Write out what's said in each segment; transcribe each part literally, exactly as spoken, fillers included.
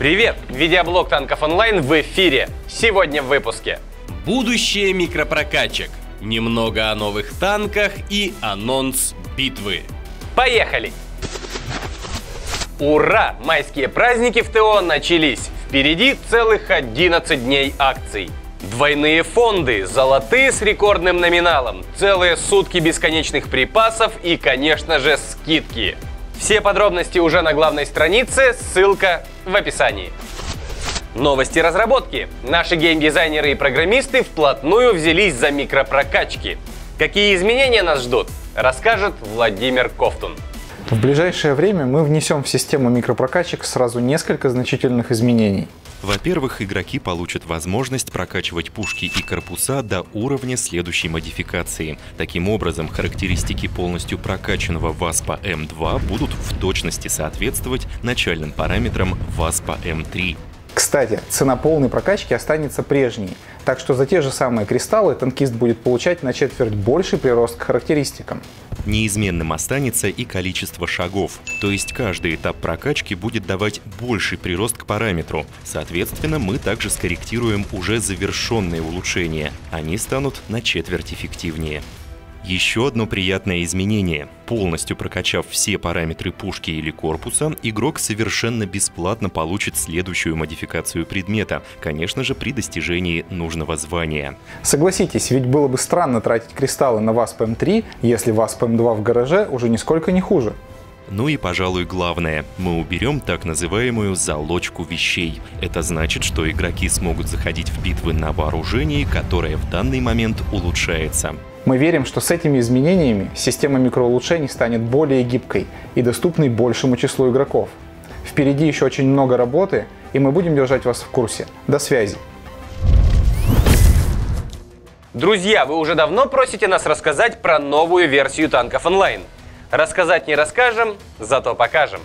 Привет! Видеоблог Танков Онлайн в эфире. Сегодня в выпуске. Будущее микропрокачек. Немного о новых танках и анонс битвы. Поехали! Ура! Майские праздники в ТО начались. Впереди целых одиннадцать дней акций. Двойные фонды, золотые с рекордным номиналом, целые сутки бесконечных припасов и, конечно же, скидки. Все подробности уже на главной странице, ссылка в описании. Новости разработки. Наши геймдизайнеры и программисты вплотную взялись за микропрокачки. Какие изменения нас ждут, расскажет Владимир Ковтун. В ближайшее время мы внесем в систему микропрокачек сразу несколько значительных изменений. Во-первых, игроки получат возможность прокачивать пушки и корпуса до уровня следующей модификации. Таким образом, характеристики полностью прокачанного ВАСПа эм два будут в точности соответствовать начальным параметрам ВАСПа эм три. Кстати, цена полной прокачки останется прежней, так что за те же самые кристаллы танкист будет получать на четверть больший прирост к характеристикам. Неизменным останется и количество шагов, то есть каждый этап прокачки будет давать больший прирост к параметру. Соответственно, мы также скорректируем уже завершенные улучшения, они станут на четверть эффективнее. Еще одно приятное изменение. Полностью прокачав все параметры пушки или корпуса, игрок совершенно бесплатно получит следующую модификацию предмета, конечно же, при достижении нужного звания. Согласитесь, ведь было бы странно тратить кристаллы на ВАСП эм три, если ВАСП эм два в гараже уже нисколько не хуже. Ну и, пожалуй, главное, мы уберем так называемую залочку вещей. Это значит, что игроки смогут заходить в битвы на вооружении, которое в данный момент улучшается. Мы верим, что с этими изменениями система микроулучшений станет более гибкой и доступной большему числу игроков. Впереди еще очень много работы, и мы будем держать вас в курсе. До связи! Друзья, вы уже давно просите нас рассказать про новую версию Танков Онлайн. Рассказать не расскажем, зато покажем.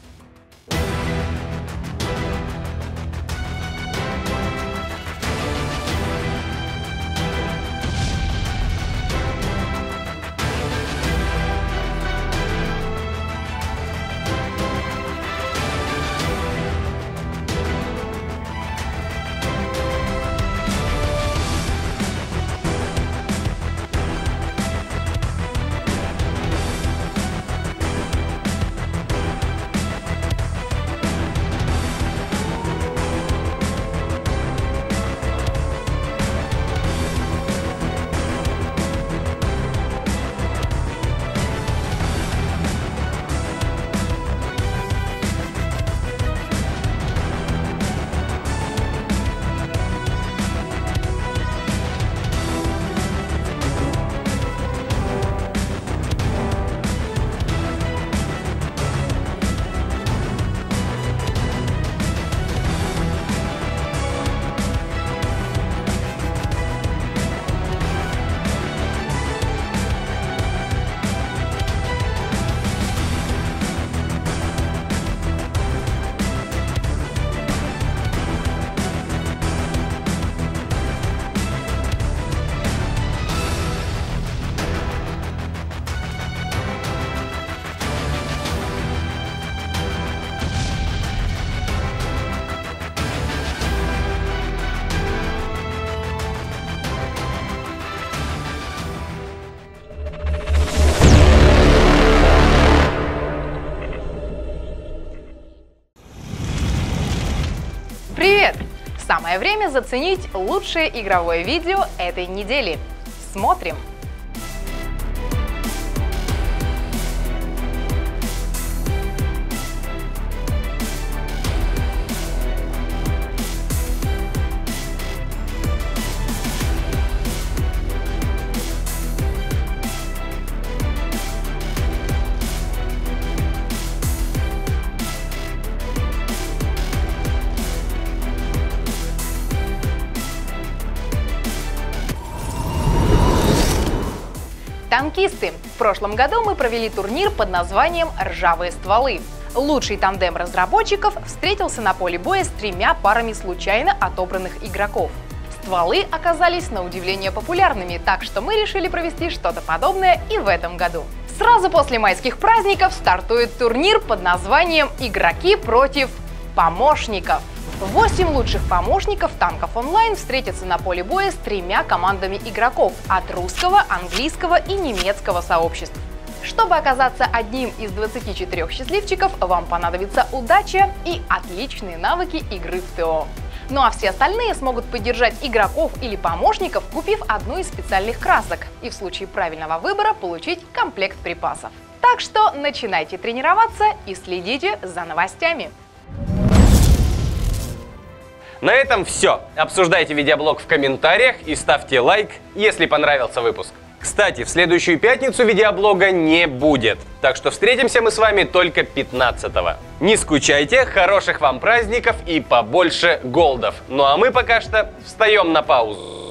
Привет! Самое время заценить лучшее игровое видео этой недели. Смотрим! Танкисты! В прошлом году мы провели турнир под названием «Ржавые стволы». Лучший тандем разработчиков встретился на поле боя с тремя парами случайно отобранных игроков. Стволы оказались на удивление популярными, так что мы решили провести что-то подобное и в этом году. Сразу после майских праздников стартует турнир под названием «Игроки против помощников». Восемь лучших помощников танков онлайн встретятся на поле боя с тремя командами игроков от русского, английского и немецкого сообществ. Чтобы оказаться одним из двадцати четырёх счастливчиков, вам понадобится удача и отличные навыки игры в ТО. Ну а все остальные смогут поддержать игроков или помощников, купив одну из специальных красок, и в случае правильного выбора получить комплект припасов. Так что начинайте тренироваться и следите за новостями. На этом все. Обсуждайте видеоблог в комментариях и ставьте лайк, если понравился выпуск. Кстати, в следующую пятницу видеоблога не будет, так что встретимся мы с вами только пятнадцатого. Не скучайте, хороших вам праздников и побольше голдов. Ну а мы пока что встаем на паузу.